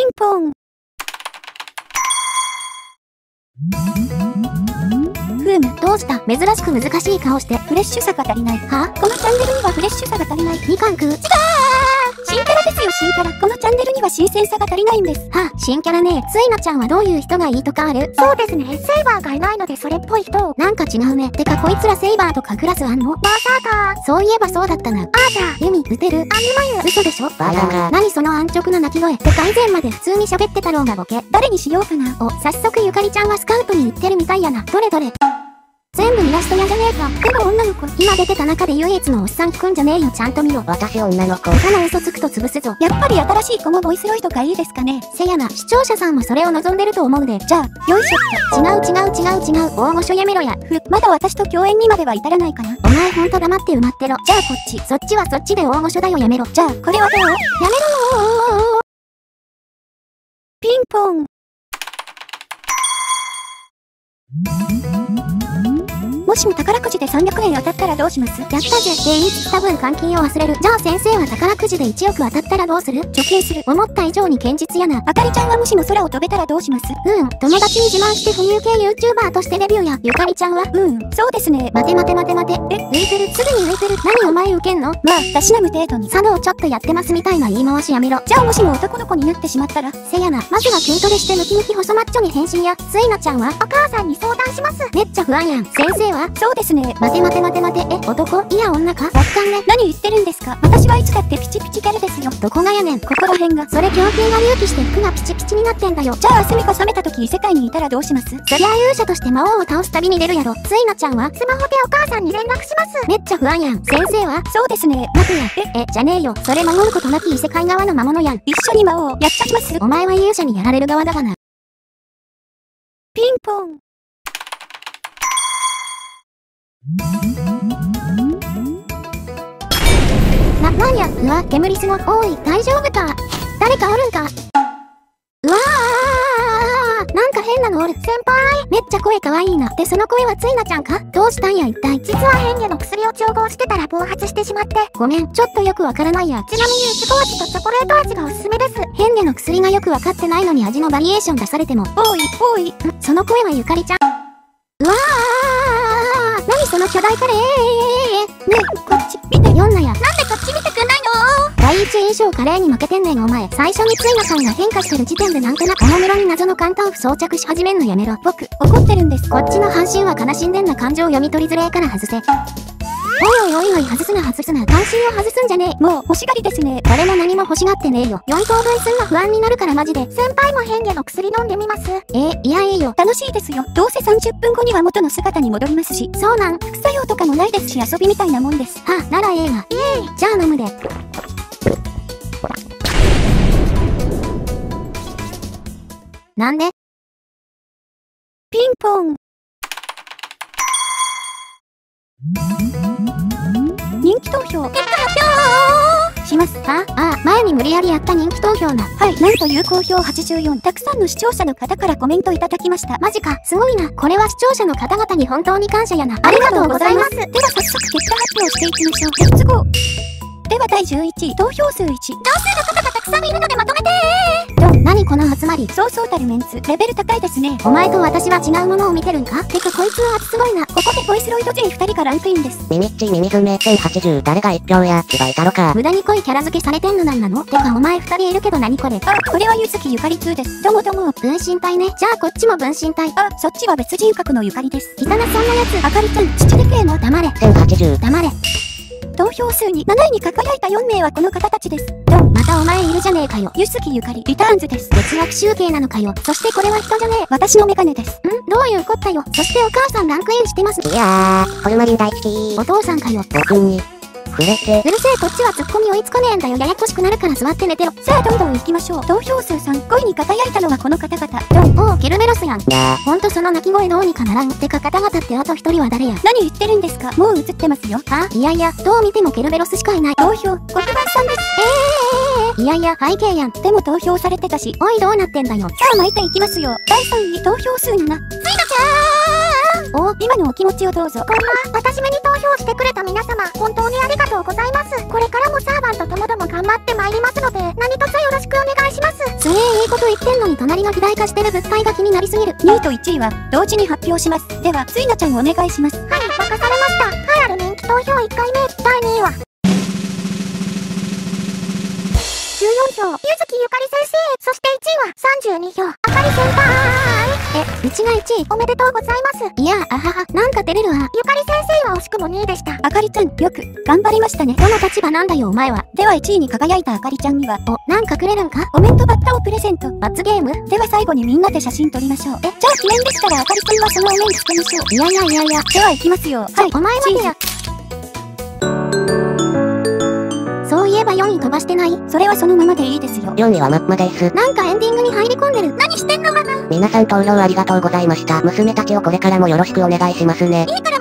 ンポン。 どうした珍しく難しい顔して。 フレッシュさが足りない。 はこのチャンネルにはフレッシュさが足りない。 みかんくん。 新キャラですよ、新キャラ。このチャンネルには新鮮さが足りないんです。 はあ、新キャラね。ついなちゃんはどういう人がいいとかある？ そうですね。セイバーがいないのでそれっぽい人。 なんか違うね。てかこいつらセイバーとかクラスあんの？ バーサーカー。 そういえばそうだったな。 アーチャー。 ユミ、撃てる？ アニマユ。 嘘でしょ？ バカ。 何その安直な鳴き声。てか以前まで普通に喋ってたろうがボケ。 誰にしようかな。 お、早速ゆかりちゃんはスカウトに行ってるみたいやな。どれどれ。全部イラスト屋じゃねえか。 でも女の子。 今出てた中で唯一のおっさんくんじゃねえよ。ちゃんと見ろ。 私女の子。 他の嘘つくと潰すぞ。 やっぱり新しい子もボイスロイとかいいですかね。 せやな、視聴者さんもそれを望んでると思うで。 じゃあ、よいしょっ違う。大御所やめろや。 まだ私と共演にまでは至らないかな。 お前ほんと黙って埋まってろ。 じゃあこっち。 そっちはそっちで大御所だよ。やめろ。 じゃあ、これはどう？やめろー。ピンポン。もしも宝くじで300円当たったらどうします？ やったぜ。で、いつ多分換金を忘れる。じゃあ先生は宝くじで1億当たったらどうする？ 貯金する。 思った以上に堅実やな。 あかりちゃんはもしも空を飛べたらどうします？ 友達に自慢して浮遊系 YouTuber としてデビューや。ゆかりちゃんは？ そうですね。 待て。浮いてる。すぐに浮いてる。何お前浮けんの？ まあ、たしなむ程度に。 茶道ちょっとやってますみたいな言い回しやめろ。 じゃあもしも男の子になってしまったら？ せやな。まずは筋トレしてムキムキ細マッチョに変身や。ついなちゃんは？ お母さんに相談します。 めっちゃ不安やん。先生は？ そうですね。 待て。男？いや女か？若干ね。 何言ってるんですか？私はいつだってピチピチギャルですよ。 どこがやねん。 ここら辺が。 それ胸筋が隆起して服がピチピチになってんだよ。 じゃあすみか覚めた時異世界にいたらどうします？ そりゃ勇者として魔王を倒す旅に出るやろ。ついなちゃんは？ スマホでお母さんに連絡します。 めっちゃ不安やん。先生は？ そうですね。 待てや。じゃねえよ。それ守ることなき異世界側の魔物やん。 一緒に魔王やっちゃいます。 お前は勇者にやられる側だがな。 ピンポン。 なんや。うわ、煙すご。おい、大丈夫か？誰かおるんか？うわー、なんか変なのおる。 先輩。 めっちゃ声かわいいな。で、その声はついなちゃんか？どうしたんや一体。 実は変化の薬を調合してたら暴発してしまって。 ごめん、ちょっとよくわからないや。 ちなみにいちご味とチョコレート味がおすすめです。 変化の薬がよくわかってないのに味のバリエーション出されても。 おい。 その声はゆかりちゃん。うわー、何その巨大カレー。 ねえ、こっち見て。 読んなや。 なんでこっち見てくんないの？ 第一印象カレーに負けてんねんお前。最初についなさんが変化してる時点でなんとなくおもむろに謎の簡単符装着し始めんのやめろ。 僕、怒ってるんです。 こっちの半身は悲しんでんな感情読み取りづれえから外せ。おい、外すな。関心を外すんじゃねえ。 もう欲しがりですね。 誰も何も欲しがってねえよ。4等分すんの不安になるからマジで。 先輩も変化の薬飲んでみます？ いやええよ。 楽しいですよ。どうせ30分後には元の姿に戻りますし。 そうなん？ 副作用とかもないですし遊びみたいなもんです。 はあ、ならええが。じゃあ飲むで。なんで？ ピンポン。人気投票。 結果発表します。 前に無理やりやった人気投票な。 はい、なんと有効票84。たくさんの視聴者の方からコメントいただきました。 マジか、すごいな。これは視聴者の方々に本当に感謝やな。ありがとうございます。 では早速結果発表していきましょう。レッツゴー。では第11位、投票数1。 同数の方がたくさんいるのでまとめて何この集まり。 そうそうたるメンツ、レベル高いですね。 お前と私は違うものを見てるんか？てかこいつは熱すごいな。 ここでボイスロイド J2 人がランクインです。 ミミッチミミズメ1080誰が1票や芝居たろか。 無駄に濃いキャラ付けされてんのなんなの？てかお前2人いるけど何これ？ これはゆずきゆかり2です。どうも。 分身体ね。じゃあこっちも分身体。 そっちは別人格のゆかりです。 いたなそんなやつ。 あかりちゃん、父でけえの。 黙れ。 1080。 黙れ。 投票数に7位に輝いた4名はこの方たちです。 またお前いるじゃねえかよ。 ゆずきゆかり、リターンズです。 月額集計なのかよ。そしてこれは人じゃねえ。 私のメガネです。 どういうこったよ。そしてお母さんランクインしてます。 いやー、ホルマリン大好き。 お父さんかよ。 僕に触れて。 うるせえ、こっちはツッコミ追いつかねえんだよ。ややこしくなるから座って寝てろ。 さあどんどん行きましょう。投票数3、5位に輝いたのはこの方々。 おう、ケルベロスやん。 やほんとその鳴き声どうにかならん。てか方々ってあと一人は誰や？ 何言ってるんですか？もう映ってますよ。 いやいや、どう見てもケルベロスしかいない。 投票、黒板さんです。 いやいや、背景やん。 でも投票されてたし。 おい、どうなってんだよ。 さあ巻いていきますよ。第3位、投票数7。ついなちゃーん。今のお気持ちをどうぞ。 こんばんは。私めに投票してくれた皆様、本当にありがとうございます。これからもサーバントともども頑張ってまいりますので、何卒よろしくお願いします。 ます。 いいこと言ってんのに隣の肥大化してる物体が気になりすぎる。 2位と1位は同時に発表します。では、ついなちゃんお願いします。 はい、任されました。栄えある人気投票1回目、第2位は。14票、ゆずきゆかり先生。そして1位は32票、あかり先輩。 うちが1位。 おめでとうございます。 いや、あはは、なんか照れるわ。 ゆかり先生は惜しくも2位でした。 あかりちゃん、よく頑張りましたね。 どの立場なんだよ、お前は。 では1位に輝いたあかりちゃんには、 なんかくれるんか？ お面とバッタをプレゼント。 罰ゲーム？ では最後にみんなで写真撮りましょう。超記念ですからあかりちゃんはそのお面つけましょう。 いや。 では行きますよ。はい、 お前待てよ。そういえば4位飛ばしてない？ それはそのままでいいですよ。 4位はマッマです。 なんかエンディングに入り込んでる。 何してんのママ。 皆さん投票ありがとうございました。娘たちをこれからもよろしくお願いしますね。 いいから